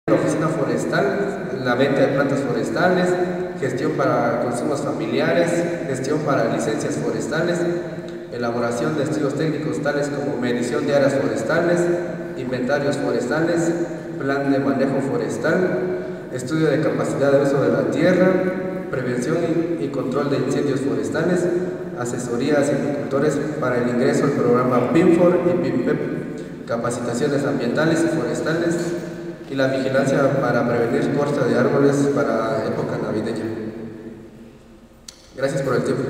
la oficina forestal, la venta de plantas forestales, gestión para consumos familiares, gestión para licencias forestales, elaboración de estudios técnicos tales como medición de áreas forestales, inventarios forestales, plan de manejo forestal, estudio de capacidad de uso de la tierra, prevención y control de incendios forestales, asesorías a agricultores para el ingreso al programa PINFOR y PINPEP, capacitaciones ambientales y forestales y la vigilancia para prevenir corte de árboles para época navideña. Gracias por el tiempo.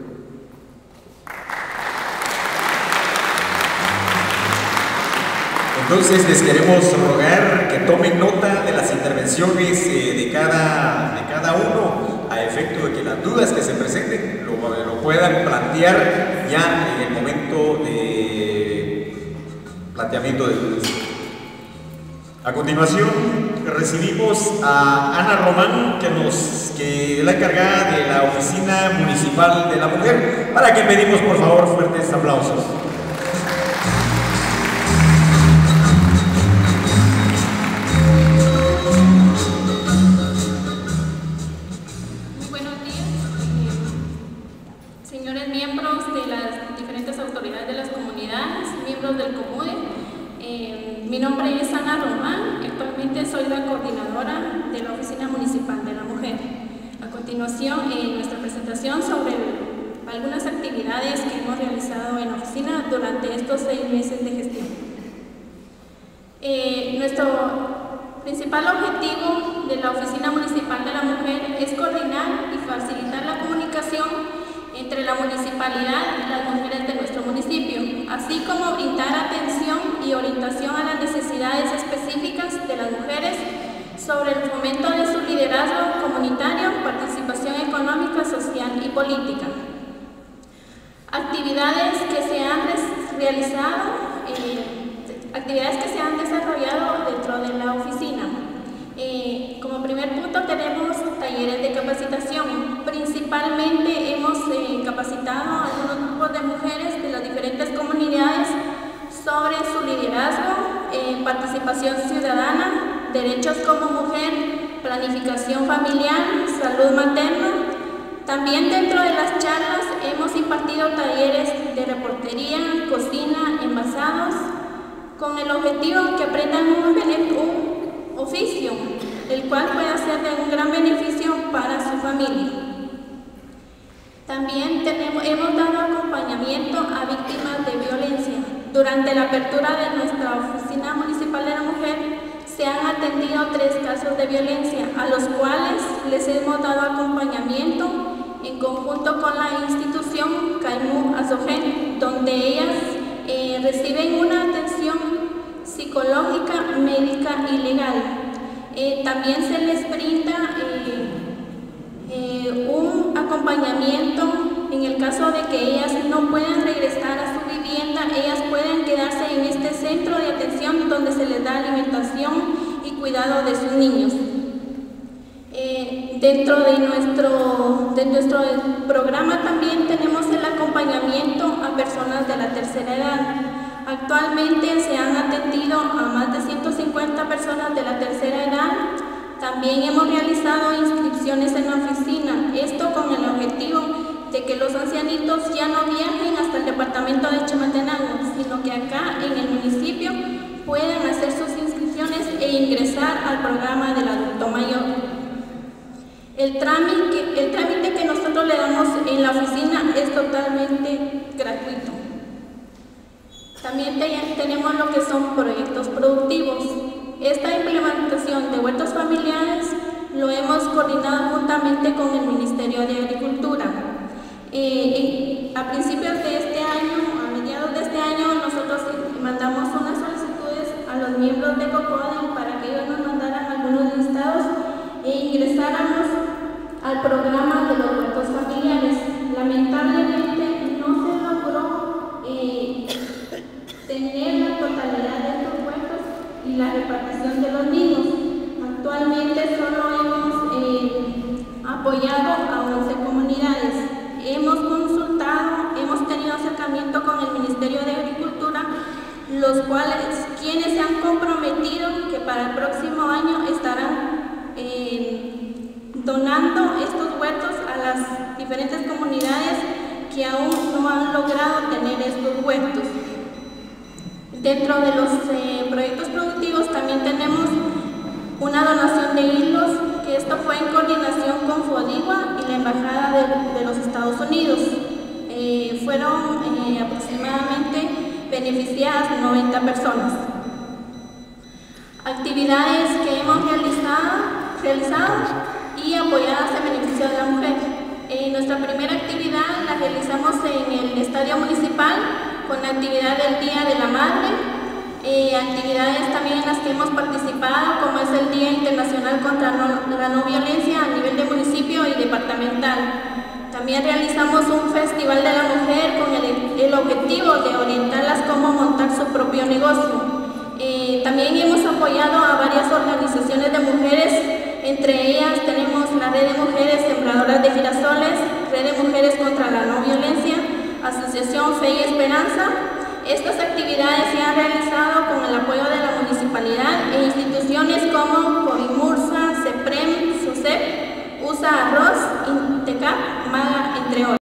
Entonces les queremos rogar que tomen nota de las intervenciones de cada uno, a efecto de que las dudas que se presenten lo puedan plantear ya en el momento de planteamiento de dudas. A continuación recibimos a Ana Román, que es la encargada de la Oficina Municipal de la Mujer, para que pedimos por favor fuertes aplausos. Mi nombre es Ana Román, actualmente soy la coordinadora de la Oficina Municipal de la Mujer. A continuación, nuestra presentación sobre algunas actividades que hemos realizado en la oficina durante estos 6 meses de gestión. Nuestro principal objetivo de la Oficina Municipal de la Mujer es coordinar y facilitar la comunicación entre la municipalidad y las mujeres de nuestro municipio, así como brindar atención y orientación a las necesidades específicas de las mujeres sobre el fomento de su liderazgo comunitario, participación económica, social y política. Actividades que se han desarrollado dentro de la oficina. Como primer punto tenemos talleres de capacitación. Principalmente hemos capacitado a algunos grupos de mujeres de las diferentes comunidades sobre su liderazgo, participación ciudadana, derechos como mujer, planificación familiar, salud materna. También dentro de las charlas hemos impartido talleres de reportería, cocina, envasados, con el objetivo que aprendan un oficio, el cual puede ser de un gran beneficio para su familia. También hemos dado acompañamiento a víctimas de violencia. Durante la apertura de nuestra Oficina Municipal de la Mujer se han atendido 3 casos de violencia, a los cuales les hemos dado acompañamiento en conjunto con la institución Caimú Azogén, donde ellas reciben una atención psicológica, médica y legal. También se les brinda un acompañamiento en el caso de que ellas no puedan regresar a su vivienda. Ellas pueden quedarse en este centro de atención donde se les da alimentación y cuidado de sus niños. Dentro de nuestro programa también tenemos el acompañamiento a personas de la tercera edad. Actualmente se han atendido a más de 150 personas de la tercera edad. También hemos realizado inscripciones en la oficina, esto con el objetivo de que los ancianitos ya no viajen hasta el departamento de Chalatenango, sino que acá en el municipio puedan hacer sus inscripciones e ingresar al programa del adulto mayor. El trámite que nosotros le damos en la oficina es totalmente gratuito. También tenemos lo que son proyectos productivos. Esta implementación de huertos familiares lo hemos coordinado juntamente con el Ministerio de Agricultura. A principios de este año, a mediados de este año, nosotros mandamos unas solicitudes a los miembros de COCODEM para que ellos nos mandaran algunos listados e ingresáramos al programa de los huertos familiares. Lamentablemente no se logró tener la totalidad de estos huertos y la repartición de los niños. Actualmente solo hemos apoyado a 11 comunidades. Hemos consultado, hemos tenido acercamiento con el Ministerio de Agricultura, los cuales quienes se han comprometido que para el próximo año estarán donando estos huertos a las diferentes comunidades que aún no han logrado tener estos huertos. Dentro de los proyectos productivos también tenemos una donación de hilos, que esto fue en coordinación con FODIGUA y la Embajada de los Estados Unidos. Fueron aproximadamente beneficiadas 90 personas. Actividades que hemos realizado y apoyadas en beneficio de la mujer. Nuestra primera actividad la realizamos en el Estadio Municipal con la actividad del Día de la Madre, actividades también en las que hemos participado, como es el Día Internacional contra la No Violencia a nivel de municipio y departamental. También realizamos un Festival de la Mujer con el objetivo de orientarlas cómo montar su propio negocio. También hemos apoyado a varias organizaciones de mujeres, entre ellas tenemos la Red de Mujeres Sembradoras de Girasoles, Red de Mujeres contra la No Violencia, Asociación Fe y Esperanza. Estas actividades se han realizado con el apoyo de la municipalidad e instituciones como Covimursa, CEPREM, SOCEP, USA Arroz, INTECAP, MAGA, entre otros.